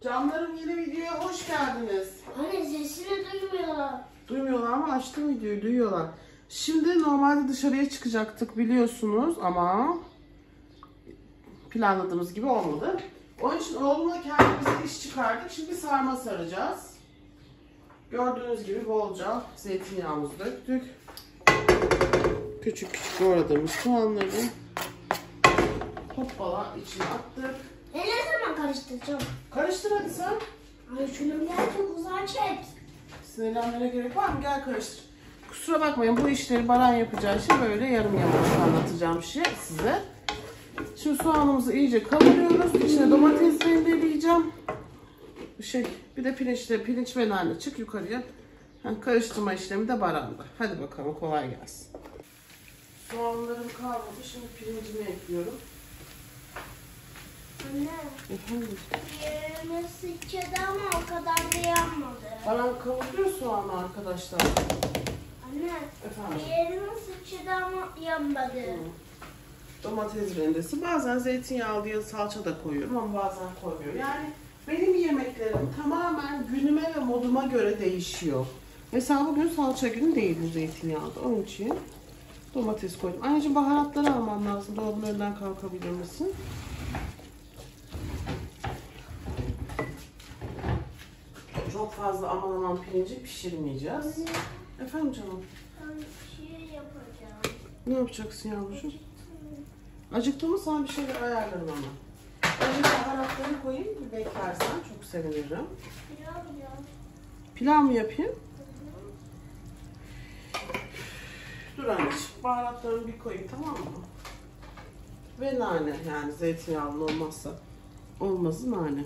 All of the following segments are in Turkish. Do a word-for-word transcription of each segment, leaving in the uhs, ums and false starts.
Canlarım, yeni videoya hoş geldiniz. Anne sesini duymuyorlar. Duymuyorlar ama açtım videoyu, duyuyorlar. Şimdi normalde dışarıya çıkacaktık biliyorsunuz ama planladığımız gibi olmadı. Onun için oğlumla kendimize iş çıkardık. Şimdi sarma saracağız. Gördüğünüz gibi bolca zeytinyağımızı döktük. Küçük küçük doğradığımız soğanları hoppala içine attık. E ne zaman karıştıracağım? Karıştır hadi sen. Ay şunu birazcık uzağa çek. Sinirlenmene gerek var mı? Gel karıştır. Kusura bakmayın, bu işleri Baran yapacağı için böyle yarım yamaç anlatacağım şey size. Şimdi soğanımızı iyice kavuruyoruz. İçine domates rendeleyeceğim. Şey, bir de pirinçle, pirinç ve nane çık yukarıya. Yani karıştırma işlemi de Baran'da. Hadi bakalım, kolay gelsin. Soğanlarım kavruldu. Şimdi pirincimi ekliyorum. Anne. Efendim? Yerine sıçradı ama o kadar da yanmadı. Baran kavuruyor soğanı arkadaşlar. Anne. Efendim? Yerine sıçradı ama yanmadı. Hmm. Domates rendesi. Bazen zeytinyağlı ya salça da koyuyorum ama bazen koymuyorum. Yani benim yemeklerim tamamen günüme ve moduma göre değişiyor. Mesela bugün salça günü değil bu zeytinyağlı. Onun için domates koydum. Anneciğim, baharatları almam lazım. Dolabın önünden kalkabilir misin? Çok fazla aman aman pirinci pişirmeyeceğiz. Hı. Efendim canım? Ben bir şey yapacağım. Ne yapacaksın yavrucuğum? Acıktın mı, sana bir şeyler ayarlarım ama. Önce baharatları koyayım, bir beklersen çok sevinirim. Pilav ya. Pilav mı yapayım? Dur anneciğim, baharatlarını bir koyayım, tamam mı? Ve nane, yani zeytinyağlı olmazsa olmazı nane.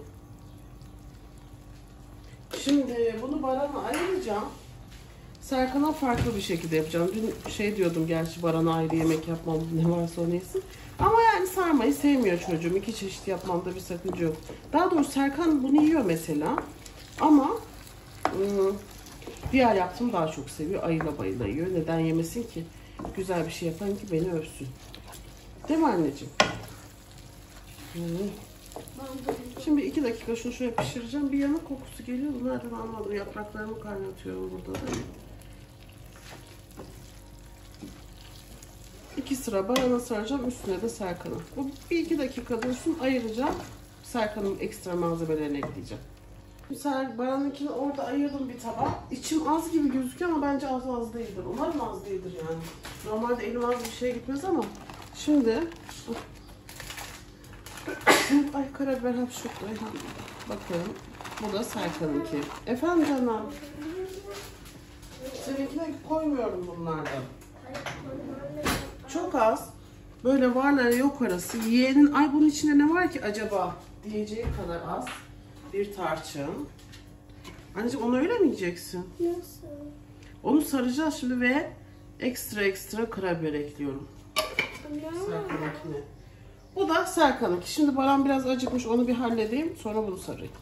Şimdi bunu Baran'a ayıracağım. Serkan'a farklı bir şekilde yapacağım. Dün şey diyordum, gerçi Baran'a ayrı yemek yapmam, ne varsa o neyse. Ama yani sarmayı sevmiyor çocuğum. İki çeşit yapmamda bir sakınca yok. Daha doğrusu Serkan bunu yiyor mesela. Ama ıı, diğer yaptığım daha çok seviyor. Ayıla bayıla yiyor. Neden yemesin ki? Güzel bir şey yapan ki beni övsün. Değil mi anneciğim? Hı. Şimdi iki dakika şunu şöyle pişireceğim. Bir yanık kokusu geliyor. Nereden anladım? Yapraklarımı kaynatıyorum burada da. İki sıra Baran'a saracağım. Üstüne de Serkan'a. Bu bir iki dakika dursun. Ayıracağım. Serkan'ın ekstra malzemelerini ekleyeceğim. Mesela Baran'ınkini orada ayırdım bir tabak. İçim az gibi gözüküyor ama bence az az değildir. Umarım az değildir yani. Normalde elim az bir şeye gitmez ama. Şimdi ay karabiber hapşurttu. Bakıyorum. Bu da Serkan'ınki. Efendim canım. Seninkine koymuyorum bunlardan. Çok az. Böyle varlar yok arası. Yiyenin ay bunun içinde ne var ki acaba diyeceği kadar az. Bir tarçın. Anneciğim, onu öyle mi yiyeceksin? Nasıl? Onu saracağız şimdi ve ekstra ekstra karabiber ekliyorum. Serkan'ınkine. Bu da Serkan'ınki. Şimdi Baran biraz acıkmış, onu bir halledeyim. Sonra bunu sarayım.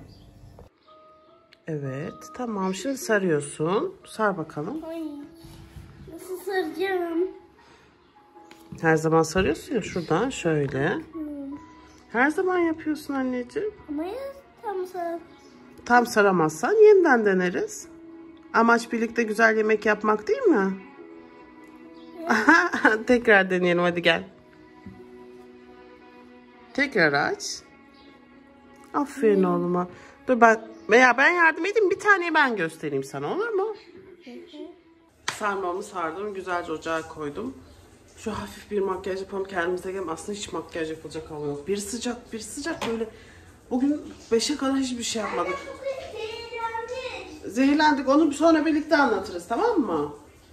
Evet, tamam. Şimdi sarıyorsun. Sar bakalım. Ay. Nasıl saracağım? Her zaman sarıyorsun ya, şuradan şöyle. Hmm. Her zaman yapıyorsun anneciğim. Ama ya tam sar. Tam saramazsan yeniden deneriz. Amaç birlikte güzel yemek yapmak değil mi? Evet. Tekrar deneyelim, hadi gel. Tekrar aç. Aferin hmm. oğluma. Dur ben, veya ben yardım edeyim, bir taneyi ben göstereyim sana, olur mu? Hı hı. Sarmamı sardım, güzelce ocağa koydum. Şu hafif bir makyaj yapalım, kendimize gelin. Aslında hiç makyaj yapılacak hava yok. Bir sıcak, bir sıcak böyle. Bugün beşe kadar hiçbir şey yapmadık. Zehirlendik. Zehirlendik, onu sonra birlikte anlatırız, tamam mı?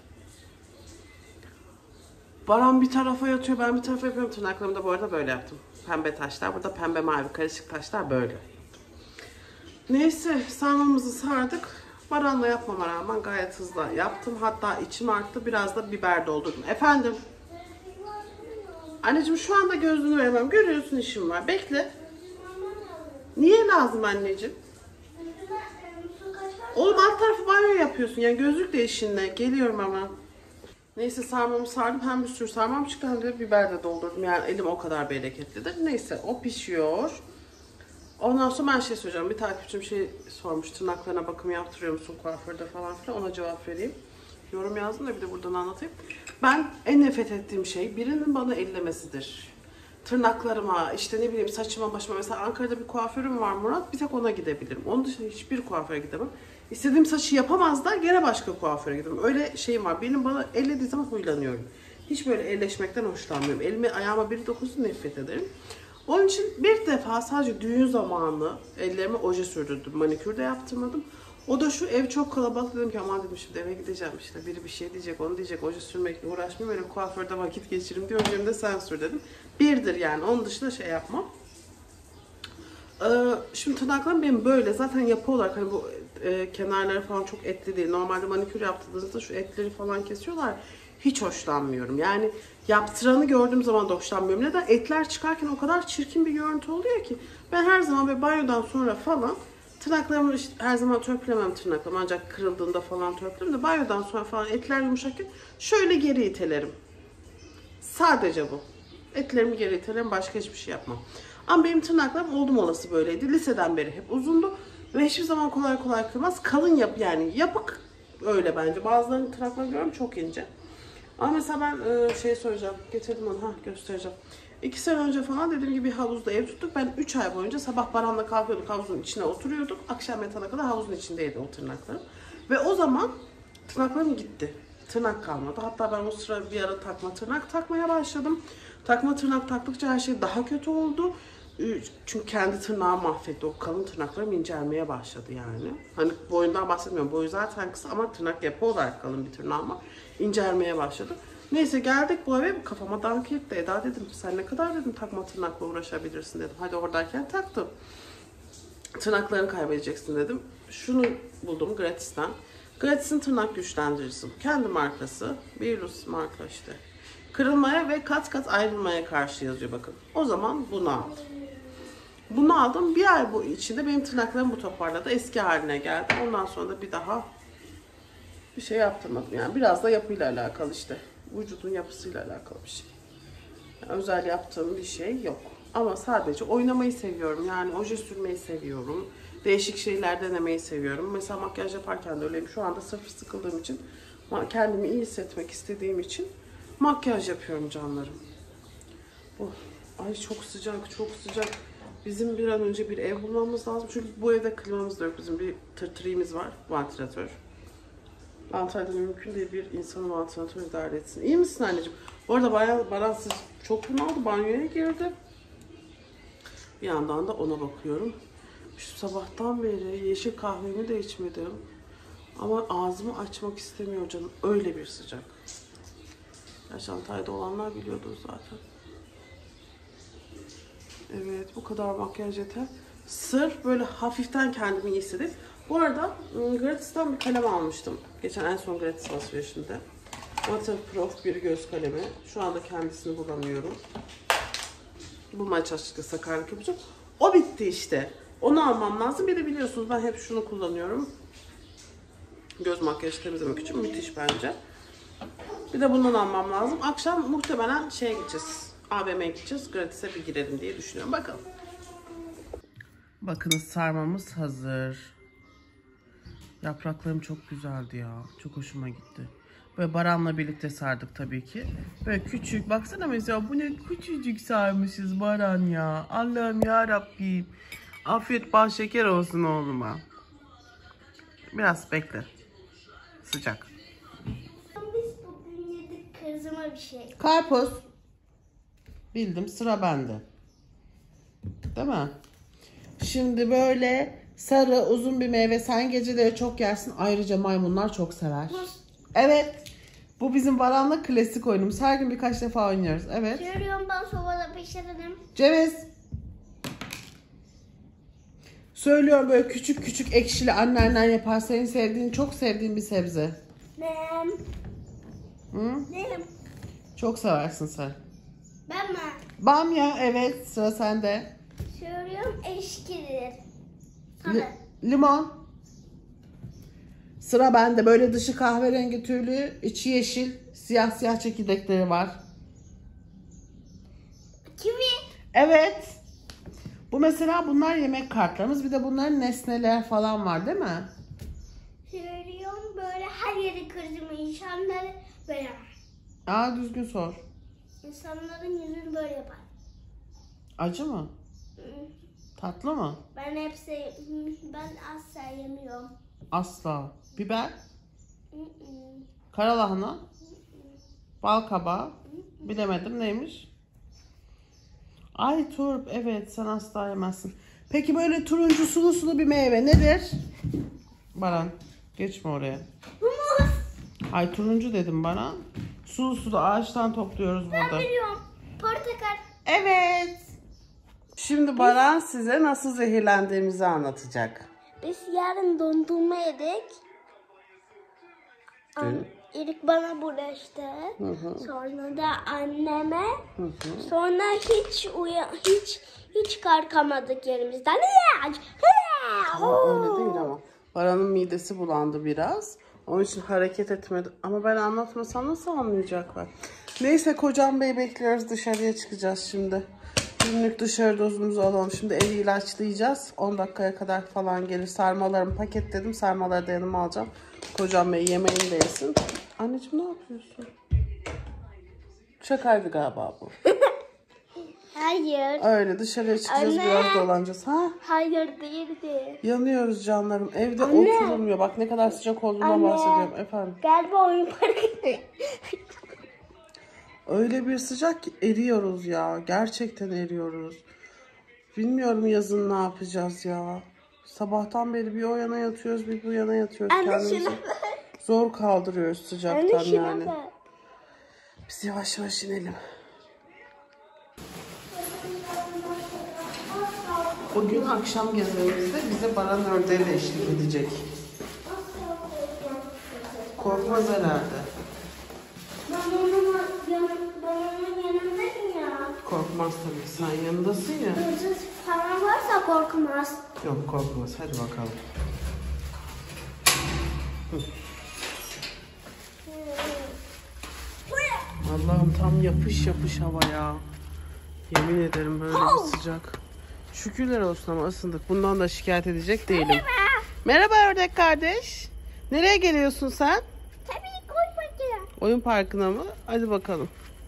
Baran bir tarafa yatıyor, ben bir tarafa yapıyorum. Tırnaklarımı da bu arada böyle yaptım. Pembe taşlar, burada pembe mavi karışık taşlar böyle. Neyse, sarmamızı sardık. Baran'la yapmama rağmen gayet hızlı yaptım. Hatta içim arttı, biraz da biber doldurdum. Efendim? Anneciğim, şu anda gözlüğünü vermem. Görüyorsun işim var. Bekle. Niye lazım anneciğim? Oğlum, alt tarafı banyo yapıyorsun. Yani gözlük de işinle. Geliyorum hemen. Neyse, sarmamı sardım. Hem bir sürü sarmam çıktı hem de biber de doldurdum. Yani elim o kadar bereketlidir. Neyse, o pişiyor. Ondan sonra ben şey söyleyeceğim. Bir takipçim şey sormuş. Tırnaklarına bakım yaptırıyor musun kuaförde falan filan. Ona cevap vereyim. Yorum yazdım da bir de buradan anlatayım. Ben en nefret ettiğim şey birinin bana ellemesidir. Tırnaklarıma, işte ne bileyim saçıma, başıma. Mesela Ankara'da bir kuaförüm var Murat. Bir tek ona gidebilirim. Onun dışında hiçbir kuaföre gidemem. İstediğim saçı yapamazlar. Gene başka kuaföre giderim. Öyle şeyim var. Benim bana ellediği zaman huylanıyorum. Hiç böyle elleşmekten hoşlanmıyorum. Elime, ayağıma biri dokunsun nefret ederim. Onun için bir defa sadece düğün zamanı ellerime oje sürdürdüm. Manikür de yaptırmadım. O da şu, ev çok kalabalık, dedim ki aman dedim şimdi eve gideceğim işte biri bir şey diyecek, onu diyecek, oje sürmekle uğraşmayayım, öyle kuaförde vakit geçireyim diye ojemi de sen sür dedim. Birdir yani, onun dışında şey yapmam. Ee, şimdi tırnaklarım benim böyle zaten yapı olarak hani bu e, kenarları falan çok etli değil. Normalde manikür yaptırdığınızda şu etleri falan kesiyorlar. Hiç hoşlanmıyorum. Yani yaptıranı gördüğüm zaman da hoşlanmıyorum. Neden? Etler çıkarken o kadar çirkin bir görüntü oluyor ki. Ben her zaman böyle banyodan sonra falan tırnaklarımı işte her zaman törpülemem tırnaklarımı. Ancak kırıldığında falan törpülerim de banyodan sonra falan etler yumuşakken şöyle geri itelerim. Sadece bu. Etlerimi geri itelerim. Başka hiçbir şey yapmam. Ama benim tırnaklarım oldum olası böyleydi. Liseden beri hep uzundu. Ve hiçbir zaman kolay kolay kırmaz. Kalın yap yani yapık öyle bence. Bazılarının tırnaklarını görüyorum çok ince. Ama mesela ben e, şey söyleyeceğim. Getirdim onu. Ha göstereceğim. İki sene önce falan dediğim gibi havuzda ev tuttuk. Ben üç ay boyunca sabah Baran'la kalkıyorduk. Havuzun içine oturuyorduk. Akşam yatana kadar havuzun içindeydi o tırnaklarım. Ve o zaman tırnaklarım gitti. Tırnak kalmadı. Hatta ben o sıra bir ara takma tırnak takmaya başladım. Takma tırnak taktıkça her şey daha kötü oldu. Çünkü kendi tırnağı mahvetti. O kalın tırnaklarım incelmeye başladı yani. Hani boyundan bahsetmiyorum. Boyu zaten kısa ama tırnak yapı olarak kalın bir tırnağıma incelmeye başladı. Neyse geldik bu eve, kafama dank etti. Eda dedim sen ne kadar dedim takma tırnakla uğraşabilirsin dedim. Hadi oradayken taktım. Tırnaklarını kaybedeceksin dedim. Şunu buldum Gratis'ten. Gratis'in tırnak güçlendiricisi. Kendi markası. Virus marka işte. Kırılmaya ve kat kat ayrılmaya karşı yazıyor bakın. O zaman bunu aldım. Bunu aldım. Bir ay bu içinde benim tırnaklarım bu toparladı. Eski haline geldi. Ondan sonra da bir daha bir şey yaptırmadım. Yani biraz da yapıyla alakalı işte. Vücudun yapısıyla alakalı bir şey. Yani özel yaptığım bir şey yok. Ama sadece oynamayı seviyorum. Yani oje sürmeyi seviyorum. Değişik şeyler denemeyi seviyorum. Mesela makyaj yaparken de öyleyim. Şu anda sırf sıkıldığım için, kendimi iyi hissetmek istediğim için makyaj yapıyorum canlarım. Oh, ay çok sıcak, çok sıcak. Bizim bir an önce bir ev bulmamız lazım. Çünkü bu evde klimamız da yok. Bizim bir tırtırımız var, vantilatör. Antalya'da mümkün değil bir insanın vantilatör idare etsin. İyi misin anneciğim? Bu arada bayağı baransız çok bunaldı, banyoya girdi. Bir yandan da ona bakıyorum. Şu sabahtan beri yeşil kahvemi de içmedim. Ama ağzımı açmak istemiyor canım. Öyle bir sıcak. Gerçi Antalya'da olanlar biliyordur zaten. Evet, bu kadar makyaj yeter. Sırf böyle hafiften kendimi iyi hissedip. Bu arada Gratis'ten bir kalem almıştım. Geçen en son Gratis alışverişimde. Waterproof bir göz kalemi. Şu anda kendisini bulamıyorum. Bulmaya çalıştıkça sakarlık yapacağım. O bitti işte. Onu almam lazım. Bir de biliyorsunuz ben hep şunu kullanıyorum. Göz makyajı temizlemek için müthiş bence. Bir de bundan almam lazım. Akşam muhtemelen şeye gideceğiz. A V M'ye gideceğiz. Gratis'e bir girelim diye düşünüyorum. Bakalım. Bakınız sarmamız hazır. Yapraklarım çok güzeldi ya. Çok hoşuma gitti. Böyle Baran'la birlikte sardık tabii ki. Böyle küçük. Baksana mesela bu ne küçücük sarmışız Baran ya. Allah'ım ya Rabbim. Afiyet bal şeker olsun oğluma. Biraz bekle. Sıcak. Biz bugün yedik kızıma bir şey. Karpuz. Bildim, sıra bende. Değil mi? Şimdi böyle sarı uzun bir meyve, sen geceleri çok yersin. Ayrıca maymunlar çok sever. Muz. Evet. Bu bizim Baran'la klasik oyunumuz. Her gün birkaç defa oynuyoruz. Evet. Görüyorum ben sobada pişirelim. Ceviz. Söylüyorum böyle küçük küçük ekşili anneannen yapar. Senin sevdiğin, çok sevdiğin bir sebze. Nem. Hı? Nem. Çok seversin sen. Ben mi? Bamya, evet, sıra sende. Söylüyorum eşkidir. Li- limon. Sıra bende. Böyle dışı kahverengi tüylü, içi yeşil, siyah siyah çekirdekleri var. Kivi. Evet. Bu mesela bunlar yemek kartlarımız. Bir de bunların nesneler falan var değil mi? Söylüyorum böyle her yeri kırdım insanları böyle. Aa düzgün sor. İnsanların yüzünü böyle yapar. Acı mı? Hı. Tatlı mı? Ben hepsi ben asla yemiyorum. Asla. Biber, Hı hı. karalahana, bal kabağı. Bilemedim neymiş? Ay turp, evet sen asla yemezsin. Peki böyle turuncu sulu sulu bir meyve nedir? Baran geçme oraya. Muz. Ay turuncu dedim bana. Sulu sulu ağaçtan topluyoruz Ben burada. biliyorum. Portakal. Evet. Şimdi Baran size nasıl zehirlendiğimizi anlatacak. Biz yarın dondurma yedik. Dün. İlk bana bulaştı. Hı hı. Sonra da anneme. Hı hı. Sonra hiç uya hiç hiç kalkamadık yerimizden. Ama öyle değil ama. Baran'ın midesi bulandı biraz. Onun için hareket etmedi. Ama ben anlatmasam nasıl anlayacaklar? Neyse Kocam Bey bekliyoruz. Dışarıya çıkacağız şimdi. Günlük dışarı dozumuzu alalım. Şimdi evi ilaçlayacağız. on dakikaya kadar falan gelir. Sarmalarımı paketledim. Sarmaları da yanıma alacağım. Kocam Bey yemeğini de yesin. Anneciğim ne yapıyorsun? Şakaydı galiba bu. Hayır. Öyle dışarıya çıkacağız. Anne. Biraz dolanacağız. Ha? Hayır değildi. Yanıyoruz canlarım. Evde Anne. oturulmuyor. Bak ne kadar sıcak olduğundan Anne. bahsediyorum. Efendim. Galiba oyun parkı. Öyle bir sıcak ki eriyoruz ya. Gerçekten eriyoruz. Bilmiyorum yazın ne yapacağız ya. Sabahtan beri bir o yana yatıyoruz bir bu yana yatıyoruz. Anne Kendimizi şuna zor kaldırıyoruz sıcaktan Anne şuna yani. bak. Biz yavaş yavaş inelim. Bugün akşam gezimizde bize Baran ördeği de eşlik edecek. Korkmaz herhalde. Ben onun, yan, ben onun yanındayım ya. Korkmaz tabii. Sen yanındasın ya. Hırsız falan varsa korkmaz. Yok korkmaz. Hadi bakalım. Hı. Allah'ım tam yapış yapış hava ya. Yemin ederim böyle bir sıcak. Şükürler olsun ama ısındık. Bundan da şikayet edecek değilim. Merhaba. Merhaba ördek kardeş. Nereye geliyorsun sen? Tabii koy bakayım. Oyun parkına mı? Hadi bakalım.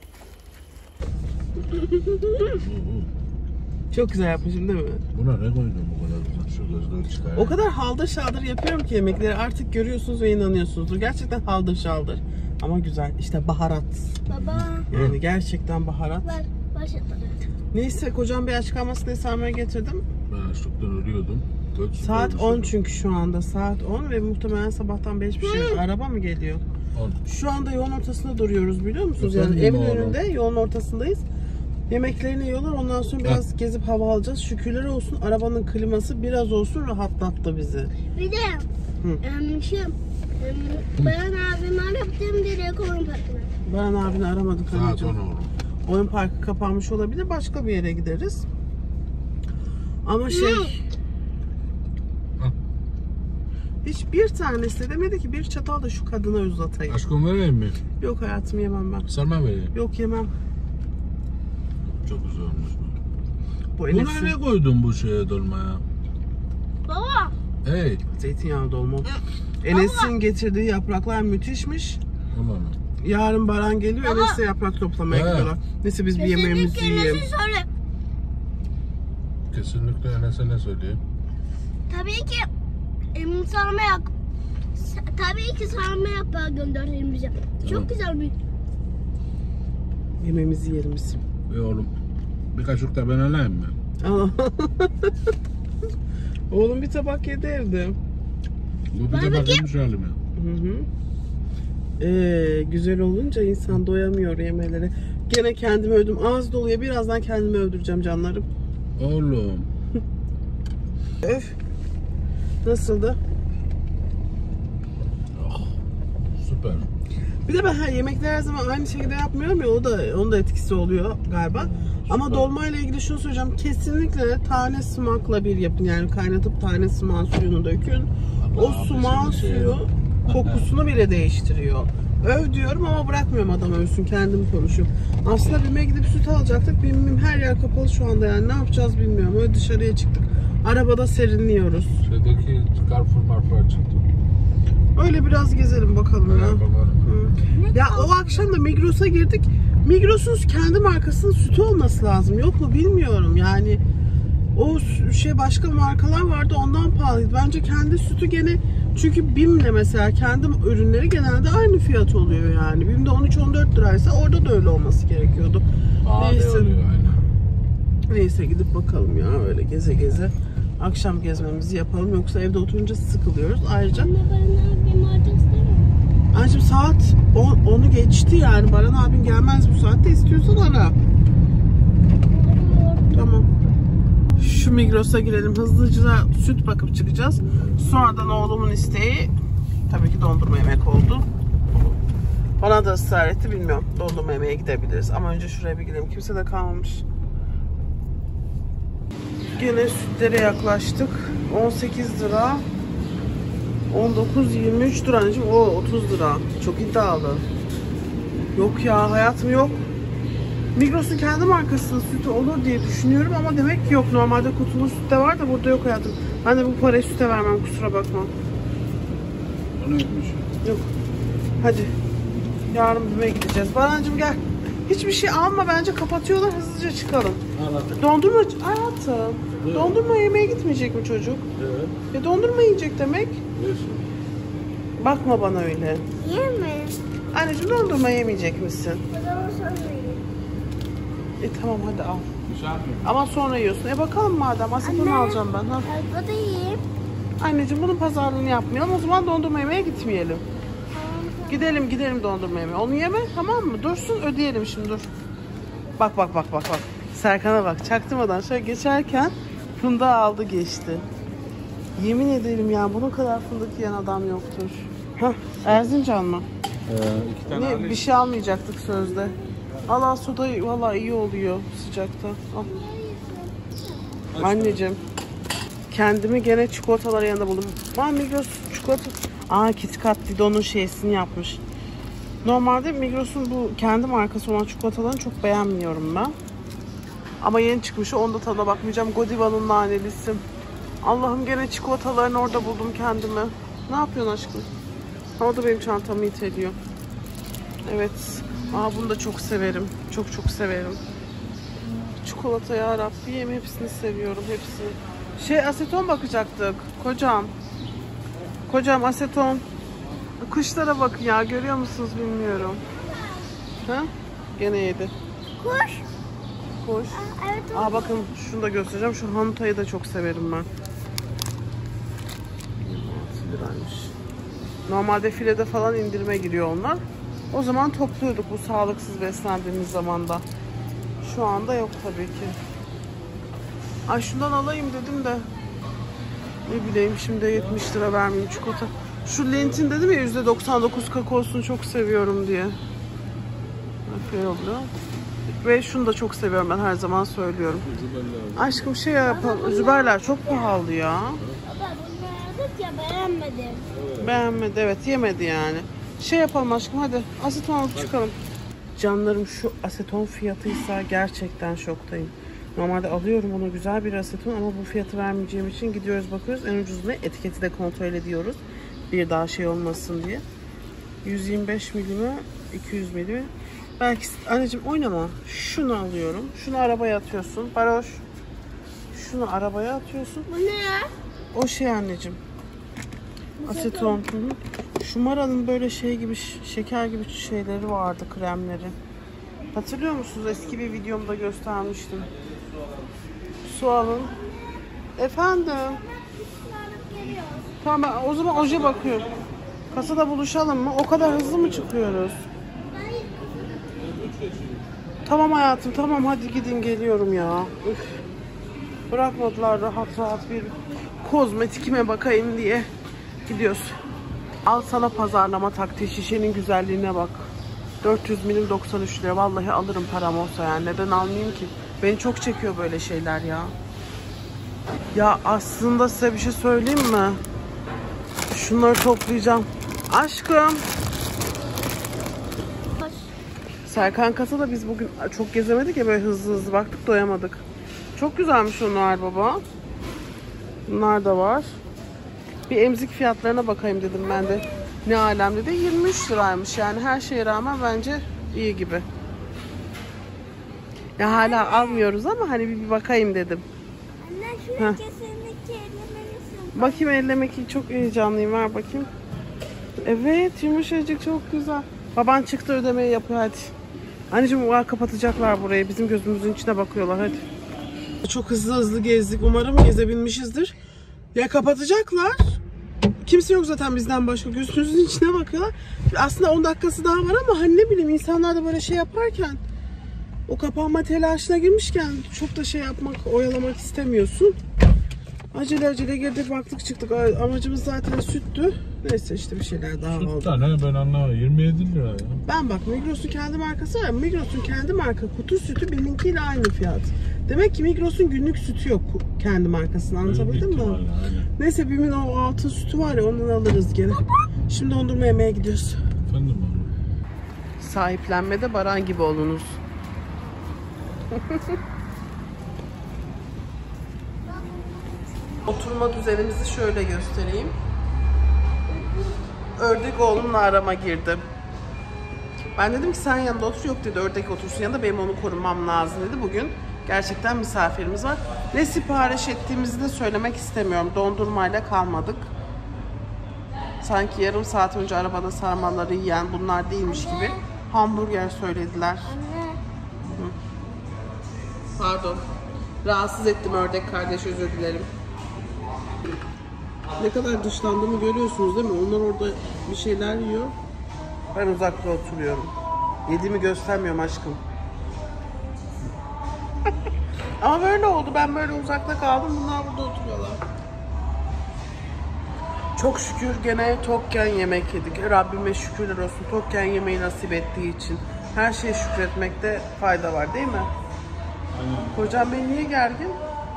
Çok güzel yapmışım değil mi? Buna ne koydun bu kadar güzel şu gözleri çıkar. O kadar haldır şaldır yapıyorum ki yemekleri artık görüyorsunuz ve inanıyorsunuzdur. Gerçekten haldır şaldır. Ama güzel. İşte baharat. Baba. Yani gerçekten baharat. Ver. Başladı. Neyse Kocam Bey aç kalmasın diye sarmaya getirdim. Ben açlıktan ölüyordum. Göt Saat süpürmüşüm. on çünkü şu anda. Saat on ve muhtemelen sabahtan beri hiçbir şey yok. Araba mı geliyor? on. Şu anda yolun ortasında duruyoruz biliyor musunuz? Yani Efendim evin oğlum? önünde yolun ortasındayız. Yemeklerini yiyorlar. Ondan sonra biraz gezip hava alacağız. Şükürler olsun arabanın kliması biraz olsun rahatlattı bizi. Bir de em, şu em, ben abim arattım direkt oyun parkına. Ben abini aramadık Saat on anneciğim. oğlum. Oyun parkı kapanmış olabilir. Başka bir yere gideriz. Ama şey... Hı. Hiçbir tanesi de demedi ki bir çatal da şu kadına uzatayım. Aşkım vereyim mi? Yok hayatım yemem ben. Sarma vereyim. Yok yemem. Çok güzel olmuş bu. Bu Bunu Enes'in nereye koydun bu şeye dolmaya? Baba. Hey. zeytinyağlı dolma. Enes'in getirdiği yapraklar müthişmiş. Tamam. Yarın Baran geliyor. Enes'le yaprak toplamaya He. gidiyorlar. Neyse biz bir yemeğimizi Kesinlikle yiyelim. nasıl söyle. Kesinlikle Enes'e ne söyleyeyim? Tabii ki em, sarma yap. Sa- Tabii ki sarma yapağı gönderelim bize. Çok Tamam. güzel bir. Yemeğimizi yiyelim biz. E oğlum bir kaşık da ben alayım mı? Aa. Oğlum bir tabak yedi evde. Bu bir Ver de bakayım. bakayım şu halime. Hı hı. Ee, güzel olunca insan doyamıyor yemeğlere. Gene kendimi övdüm. Ağız doluya birazdan kendimi övdüreceğim canlarım. Oğlum. Öf. Nasıldı? Oh, süper. Bir de ben her yemekleri her zaman aynı şekilde yapmıyorum ya o da onun da etkisi oluyor galiba. Ama Süper. dolma ile ilgili şunu söyleyeceğim. Kesinlikle tane sımakla bir yapın. Yani kaynatıp tane sımağın suyunu dökün. O Allah sumağın bizim şey- suyu kokusunu bile değiştiriyor. Öv diyorum ama bırakmıyorum adam övsün, kendim konuşuyorum. Aslında BİM'e gidip süt alacaktık. BİM her yer kapalı şu anda, yani ne yapacağız bilmiyorum. Öyle dışarıya çıktık. Arabada serinliyoruz. Şeydeki Carrefour marfa çıktı. Öyle biraz gezelim bakalım ya. Evet, bakalım. Hı. Ya o akşam da Migros'a girdik. Migros'un kendi markasının sütü olması lazım. Yok mu bilmiyorum yani. O şey başka markalar vardı, ondan pahalıydı. Bence kendi sütü gene, çünkü BİM'le mesela kendi ürünleri genelde aynı fiyat oluyor yani. BİM'de on üç on dört liraysa orada da öyle olması gerekiyordu. Aa, Neyse. oluyor, aynen. Neyse gidip bakalım ya, öyle geze geze akşam gezmemizi yapalım, yoksa evde oturunca sıkılıyoruz. Ayrıca Anne bana bir market istemiyorum. Anneciğim saat onu geçti yani. Baran abin gelmez bu saatte, istiyorsan ara. Tamam. Şu Migros'a girelim. Hızlıca süt bakıp çıkacağız. Sonradan oğlumun isteği tabii ki dondurma yemek oldu. Bana da ısrar etti, bilmiyorum. Dondurma yemeye gidebiliriz. Ama önce şuraya bir gidelim. Kimse de kalmamış. Gene sütlere yaklaştık. on sekiz lira. on dokuz yirmi üç lira anneciğim. O otuz lira. Çok iddialı. Yok ya hayatım, yok. Migros'un kendi markasının sütü olur diye düşünüyorum ama demek ki yok. Normalde kutulu süt de var da burada yok hayatım. Ben de bu parayı süte vermem, kusura bakma. O neymiş? Yok. Hadi. Yarın BİM'e gideceğiz. Barancığım gel. Hiçbir şey alma bence, kapatıyorlar, hızlıca çıkalım. Anladım. Dondurma hayatım. Evet. Dondurma yemeye gitmeyecek mi çocuk? Evet. E dondurma yiyecek demek. Yesin. Bakma bana öyle. Yeme. Anneciğim dondurma yemeyecek misin? O zaman sonra yiyeyim. E tamam hadi al. Bir şey yapmıyorum. Ama sonra yiyorsun. E bakalım madem. Aseton Anne. alacağım ben. Ha. Arabada yiyeyim. Anneciğim bunun pazarlığını yapmayalım. O zaman dondurma yemeye gitmeyelim. Tamam. Gidelim gidelim dondurma yemeye. Onu yeme tamam mı? Dursun, ödeyelim şimdi, dur. Bak bak bak bak bak. Serkan'a bak. Çaktırmadan şöyle geçerken fındığı aldı geçti. Yemin ederim ya, bunun kadar fındık yiyen adam yoktur. Hah, Erzincan mı? Ee, iki tane Ne, alayım. bir şey almayacaktık sözde. Al al, soda vallahi iyi oluyor sıcakta. Al. Anneciğim, kendimi gene çikolatalar yanında buldum. Aa, Migros çikolata. Aa, KitKat Dido'nun şeysini yapmış. Normalde Migros'un bu kendi markası olan çikolatalarını çok beğenmiyorum ben. Ama yeni çıkmış, onda tadına bakmayacağım. Godiva'nın nanelisi. Allah'ım, gene çikolatalarını orada buldum kendime. Ne yapıyorsun aşkım? O da benim çantamı iteliyor. Evet. Aa, bunu da çok severim. Çok çok severim. Çikolata ya Rabbim, hepsini seviyorum, hepsini. Şey, aseton bakacaktık. Kocam. Kocam aseton. Kuşlara bakın ya, görüyor musunuz bilmiyorum. Ha? Gene yedi. Kuş. Kuş. Aa, evet o. Aa bakın, şunu da göstereceğim. Şu hanutayı da çok severim ben. yirmi altı liraymış. Normalde filede falan indirime giriyor onlar. O zaman topluyorduk bu sağlıksız beslendiğimiz zamanda. Şu anda yok tabii ki. Ay şundan alayım dedim de. Ne bileyim, şimdi yetmiş lira vermeyeyim çikolata. Şu Lent'in dedim ya, yüzde doksan dokuz kakaosunu çok seviyorum diye. Böyle oluyor. Ve şunu da çok seviyorum, ben her zaman söylüyorum. Aşkım şey yapalım. Züberler çok pahalı ya. Baba bunları aldık ya, beğenmedim. Beğenmedi, evet, yemedi yani. Şey yapalım aşkım, hadi aseton alıp çıkalım. Canlarım, şu aseton fiyatıysa gerçekten şoktayım. Normalde alıyorum onu, güzel bir aseton, ama bu fiyatı vermeyeceğim için gidiyoruz bakıyoruz. En ucuz ne? Etiketi de kontrol ediyoruz. Bir daha şey olmasın diye. yüz yirmi beş milimi, iki yüz milimi. Belki anneciğim oynama. Şunu alıyorum. Şunu arabaya atıyorsun. Baroş. Şunu arabaya atıyorsun. Bu ne ya? O şey anneciğim. Aseton. Hı hı. Şu Mara'nın böyle şey gibi, şeker gibi şeyleri vardı, kremleri. Hatırlıyor musunuz? Eski bir videomda göstermiştim. Su alın. Efendim. Tamam, ben o zaman oje bakıyorum. Kasada buluşalım mı? O kadar hızlı mı çıkıyoruz? Tamam hayatım, tamam, hadi gidin, geliyorum ya. Üf. Bırakmadılar rahat rahat bir kozmetikime bakayım diye gidiyoruz. Al sana pazarlama taktiği, şişenin güzelliğine bak. dört yüz milim doksan üç lira. Vallahi alırım param olsa yani. Neden almayayım ki? Beni çok çekiyor böyle şeyler ya. Ya aslında size bir şey söyleyeyim mi? Şunları toplayacağım. Aşkım. Serkan kasada biz bugün çok gezemedik ya, böyle hızlı hızlı baktık, doyamadık. Çok güzelmiş onlar baba. Bunlar da var. Bir emzik fiyatlarına bakayım dedim ben de. Ne alemde de yirmi üç liraymış yani, her şeye rağmen bence iyi gibi. Ya hala almıyoruz ama hani bir, bir bakayım dedim. Anne şunu kesinlikle ellemelisin. Bakayım, ellemek çok heyecanlıyım, ver bakayım. Evet, yumuşacık, çok güzel. Baban çıktı, ödemeyi yapıyor, hadi. Anneciğim var, kapatacaklar burayı, bizim gözümüzün içine bakıyorlar, hadi. Çok hızlı hızlı gezdik, umarım gezebilmişizdir. Ya kapatacaklar. Kimse yok zaten bizden başka, gözümüzün içine bakıyorlar. Aslında on dakikası daha var ama hani ne bileyim, insanlar da böyle şey yaparken, o kapanma telaşına girmişken çok da şey yapmak, oyalamak istemiyorsun. Acele acele girdik, baktık çıktık. Amacımız zaten süttü. Neyse işte bir şeyler daha Süt oldu. tane ben anlamadım. yirmi yedi lira ya. Ben bak, Migros'un kendi markası var. Migros'un kendi marka kutu sütü benimkiyle aynı fiyat. Demek ki Migros'un günlük sütü yok kendi markasını, anlatabildim mi? Aynen. Neyse Bim'in o altın sütü var ya, ondan alırız gene. Şimdi dondurma yemeye gidiyoruz. Efendim abi. Sahiplenmede Baran gibi olunuz. Oturma düzenimizi şöyle göstereyim. Ördek oğlumla arama girdi. Ben dedim ki sen yanında otur, yok dedi, ördek otursun yanında, benim onu korumam lazım dedi. Bugün gerçekten misafirimiz var. Ne sipariş ettiğimizi de söylemek istemiyorum. Dondurmayla kalmadık. Sanki yarım saat önce arabada sarmaları yiyen bunlar değilmiş gibi hamburger söylediler. Anne. Hı. Pardon. Rahatsız ettim ördek kardeş, özür dilerim. Ne kadar dışlandığımı görüyorsunuz değil mi? Onlar orada bir şeyler yiyor. Ben uzakta oturuyorum. Yediğimi göstermiyorum aşkım. Ama böyle oldu. Ben böyle uzakta kaldım. Bunlar burada oturuyorlar. Çok şükür gene tokken yemek yedik. Rabbime şükürler olsun. Tokken yemeği nasip ettiği için. Her şeye şükretmekte fayda var değil mi? Aynen. Kocam beni niye gergin?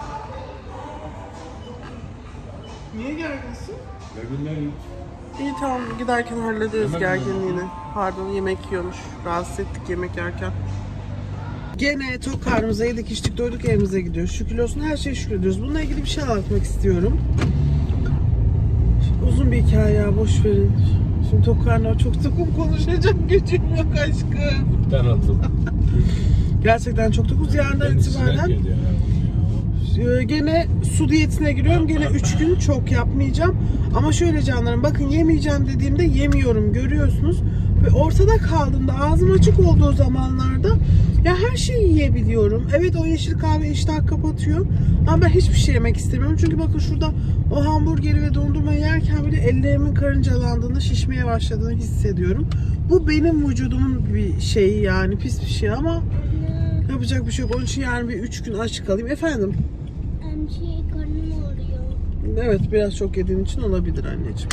Niye gerginsin? Gerginlerim. İyi tamam, giderken hallederiz Yemek gerginliğini. Pardon, yemek yiyormuş. Rahatsız ettik yemek yerken. Gene tok karnımıza yedik içtik doyduk, evimize gidiyoruz. Şükür olsun, her şeye şükrediyoruz. Bununla ilgili bir şey anlatmak istiyorum. Uzun bir hikaye ya, boş verin. Şimdi tok karnına çok tokum, konuşacak gücüm yok aşkım. Ben atıldım. Gerçekten çok tokuz. Yarından itibaren Ee, gene su diyetine giriyorum. Gene üç gün çok yapmayacağım. Ama şöyle canlarım, bakın yemeyeceğim dediğimde yemiyorum, görüyorsunuz. Ve ortada kaldığımda, ağzım açık olduğu zamanlarda ya her şeyi yiyebiliyorum. Evet, o yeşil kahve iştah kapatıyor. Ama ben hiçbir şey yemek istemiyorum. Çünkü bakın şurada o hamburgeri ve dondurmayı yerken bile ellerimin karıncalandığını, şişmeye başladığını hissediyorum. Bu benim vücudumun bir şeyi yani, pis bir şey ama yapacak bir şey yok. Onun için yani bir üç gün aç kalayım. Efendim? Anne şey, karnım ağrıyor. Evet, biraz çok yediğin için olabilir anneciğim.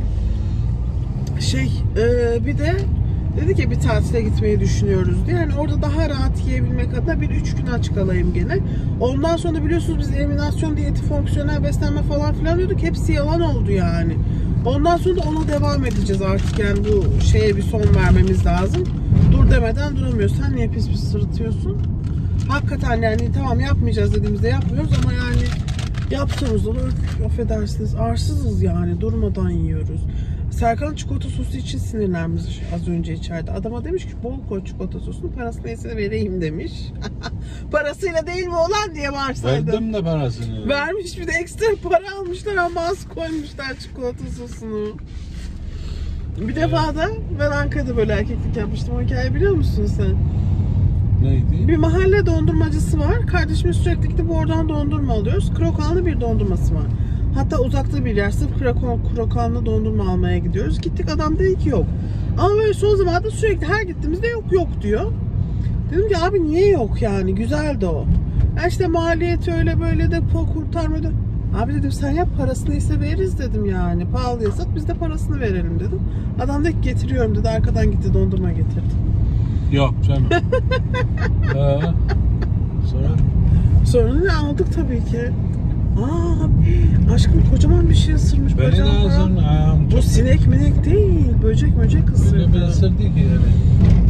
Şey, e, bir de dedik ya bir tatile gitmeyi düşünüyoruz diye. Yani orada daha rahat yiyebilmek adına bir üç gün aç kalayım gene. Ondan sonra biliyorsunuz biz eliminasyon diyeti, fonksiyonel beslenme falan filan diyorduk. Hepsi yalan oldu yani. Ondan sonra da ona devam edeceğiz artık. Yani bu şeye bir son vermemiz lazım. Dur demeden duramıyoruz. Sen niye pis pis sırıtıyorsun? Hakikaten yani tamam yapmayacağız dediğimizde yapmıyoruz ama yani yaptığımızda da affedersiniz arsızız yani, durmadan yiyoruz. Serkan çikolata sosu için sinirlenmiş az önce içeride. Adama demiş ki bol koy çikolata sosunu, parası neyse vereyim demiş. Parasıyla değil mi olan diye varsaydım. Verdim de parasını. Vermiş, bir de ekstra para almışlar ama az koymuşlar çikolata sosunu. Bir defa da ben Ankara'da böyle erkeklik yapmıştım. O hikayeyi biliyor musun sen? Neydi? Bir mahalle dondurmacısı var. Kardeşimiz sürekli gidip oradan dondurma alıyoruz. Krokanlı bir dondurması var. Hatta uzakta bir yer, sırf krokanlı dondurma almaya gidiyoruz. Gittik, adam dedi ki yok. Ama böyle son zamanlarda sürekli her gittiğimizde yok yok diyor. Dedim ki abi niye yok yani, güzeldi o. Ya işte maliyeti öyle böyle de kurtarmadı. Abi dedim sen yap, parasını ise veririz dedim yani. Pahalıya sat, biz de parasını verelim dedim. Adam dedi getiriyorum dedi, arkadan gitti dondurma getirdi. Yok canım. Ee, sonra? Sonra ne aldık tabii ki. Aa, aşkım kocaman bir şey ısırmış Beni de bacağım. ısırdı. Bu sinek minek değil, böcek möcek ısırdı. Beni ısırdı ki yani.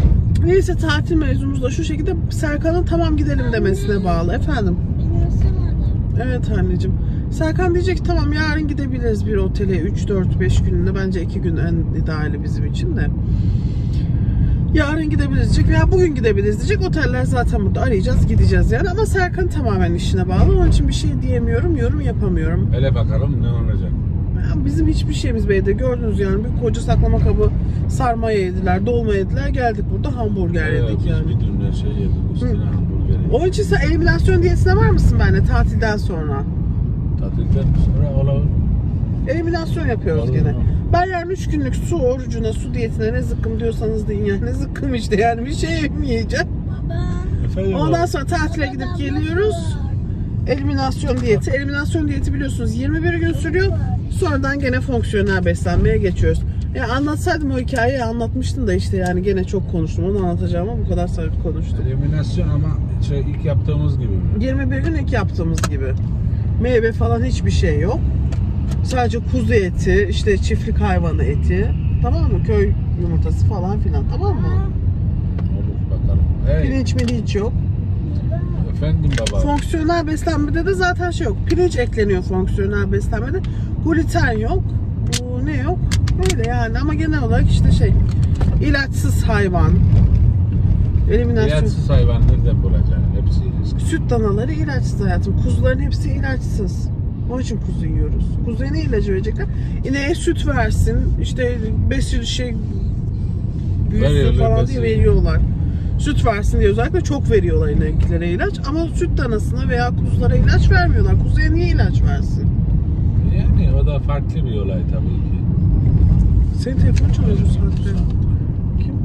Neyse tatil mevzumuz da şu şekilde, Serkan'ın tamam gidelim demesine bağlı efendim. Ben ısırmadım. Evet anneciğim. Serkan diyecek ki tamam yarın gidebiliriz bir otele üç dört beş gününde, bence iki gün en ideali bizim için de. Yarın gidebiliriz diyecek veya bugün gidebiliriz diyecek. Oteller zaten burada, arayacağız gideceğiz yani. Ama Serkan tamamen işine bağlı. Onun için bir şey diyemiyorum, yorum yapamıyorum. Hele bakalım ne olacak. Ya bizim hiçbir şeyimiz beyde gördünüz yani. Bir koca saklama kabı sarma yediler, dolma yediler. Geldik burada hamburger Evet, yedik biz yani. bir dünden şey yedik. Üstüne hamburger yedik. Onun için sen eliminasyon diyetine var mısın benimle tatilden sonra? Tatilden sonra olur. Eliminasyon yapıyoruz Olur gene. mu? Ben yani üç günlük su orucuna, su diyetine ne zıkkım diyorsanız deyin yani. Ne zıkkım işte yani, bir şey yemeyeceğim. Baba. Efendim Ondan oğlum? sonra tatile gidip geliyoruz. Eliminasyon diyeti. Eliminasyon diyeti biliyorsunuz yirmi bir gün sürüyor. Sonradan gene fonksiyonel beslenmeye geçiyoruz. Ya anlatsaydım o hikayeyi anlatmıştım da işte yani gene çok konuştum. Onu anlatacağım ama bu kadar sabit konuştum. Eliminasyon ama şey ilk yaptığımız gibi mi? yirmi bir gün ilk yaptığımız gibi. Meyve falan hiçbir şey yok. Sadece kuzu eti, işte çiftlik hayvanı eti. Tamam mı? Köy yumurtası falan filan. Tamam mı? Olur bakalım. Hey, Pirinç mirinç yok. efendim baba. Fonksiyonel beslenmede de zaten şey yok. Pirinç ekleniyor fonksiyonel beslenmede. Gluten yok. Bu ne yok? Böyle yani ama genel olarak işte şey, ilaçsız hayvan. Eliminasyon. İlaçsız hayvan nereden bulacaksın? Hepsi risk. Süt danaları ilaçsız hayatım. Kuzuların hepsi ilaçsız. Onun için kuzu yiyoruz. Kuzuya ne ilacı verecekler? İneğe süt versin. İşte besin şey büyüsün Veriyorlar, falan diye besin. veriyorlar. Süt versin diye özellikle çok veriyorlar ineklere ilaç. Ama süt danasına veya kuzulara ilaç vermiyorlar. Kuzuya niye ilaç versin? Yani o da farklı bir olay tabii ki. Senin telefon çalıyor bu saatte. Kim?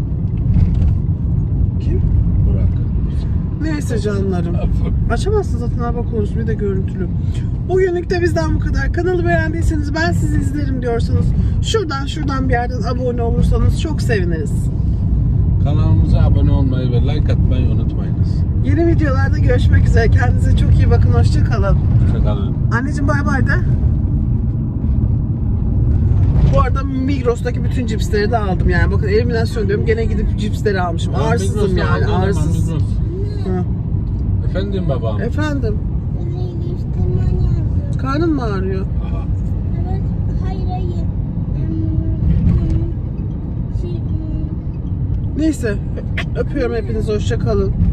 Kim? Burak. Neyse canlarım. Açamazsın zaten hava konusu, bir de görüntülü. Bugünlük de bizden bu kadar. Kanalı beğendiyseniz, ben sizi izlerim diyorsanız şuradan şuradan bir yerden abone olursanız çok seviniriz. Kanalımıza abone olmayı ve like atmayı unutmayınız. Yeni videolarda görüşmek üzere. Kendinize çok iyi bakın. Hoşça kalın. Hoşçakalın. Anneciğim bay bay de. Bu arada Migros'taki bütün cipsleri de aldım yani. Bakın eliminasyon diyorum, gene gidip cipsleri almışım. Arsızım yani, arsız. Hı. Efendim babam. Efendim, Bizi iyileştirmen lazım. karnın mı ağrıyor? Aha. Evet. Hayır hayır. Hmm, hmm, şey, hmm. Neyse, öpüyorum hepinizi. Hoşça kalın.